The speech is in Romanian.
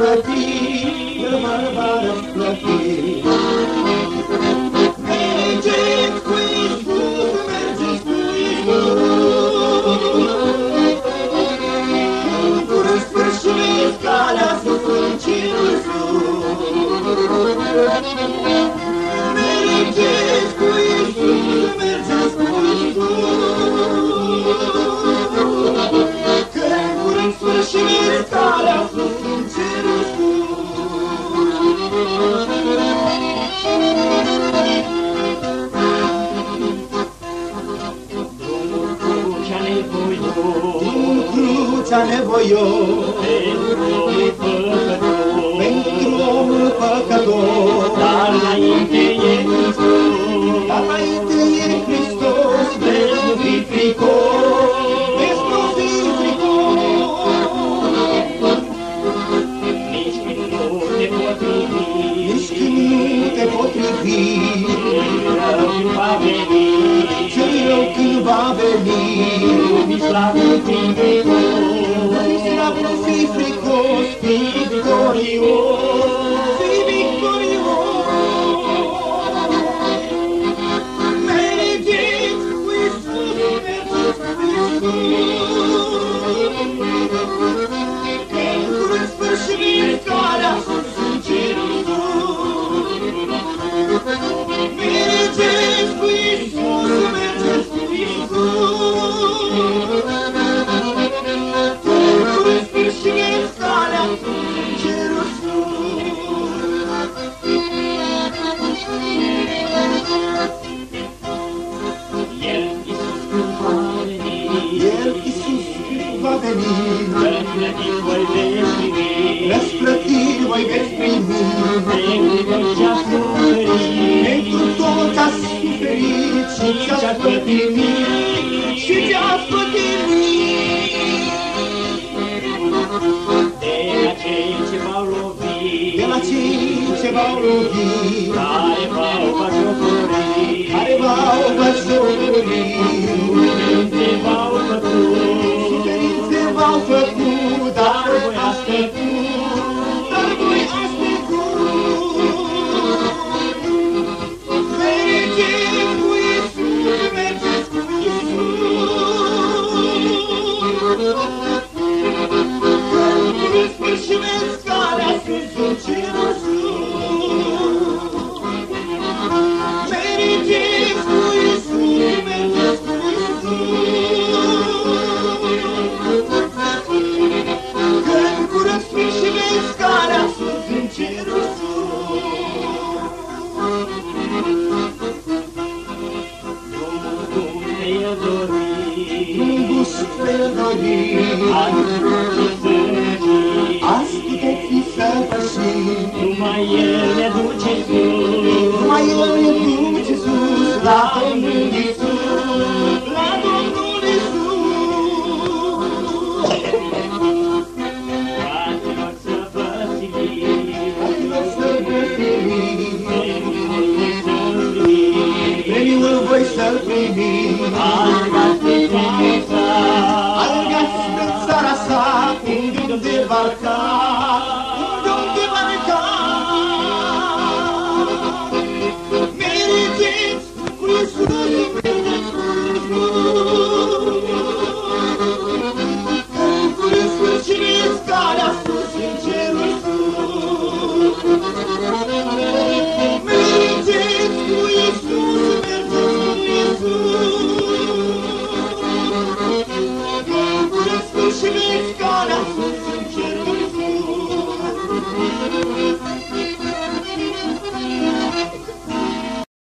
răsplăti, El va răsplăti. Mergeți cu Iisus, mergeți cu Iisus, în curând sfârșiți calea sus în cerul sus. Mergeți cu Iisus, mergeți cu Iisus, că în curând sfârșiți calea sus în cerul sus. Crucea nevoios, pentru omul păcătos, dar înainte e Hristos, vezi nu fi fricos, vezi nu fi fricos, nici când nu te potrivi, cel rău când va veni, nu fi fricos, fi victorios, fi victorios. Mergeți cu Iisus, mergeți cu Iisus, că în curând sfârșiți calea sus în cerul sus. Mergeți cu Iisus, mergeți cu Iisus, răsplătiri voi veți primi, pentru tot ce-ați suferit și ce-ați pătimit, și ce-ați pătimit. De la cei ce v-au lovit, care v-au batjocorit, suferințe v-au făcut, dar voi ați trecut, mergeți cu Iisus, mergeți cu Iisus, că în curând sfârșiți calea sus în cerul sus. Mergeți cu Iisus, mergeți cu Iisus, calea sus în cerul sus. Duhul te-a dorit, azi puteți fi săvârșit, numai El ne duce sus, la Domnul Iisus, la Domnul Iisus. Fraților, să vă premiul voi să-l primiți, alergați spre țara sa, unde debarcați.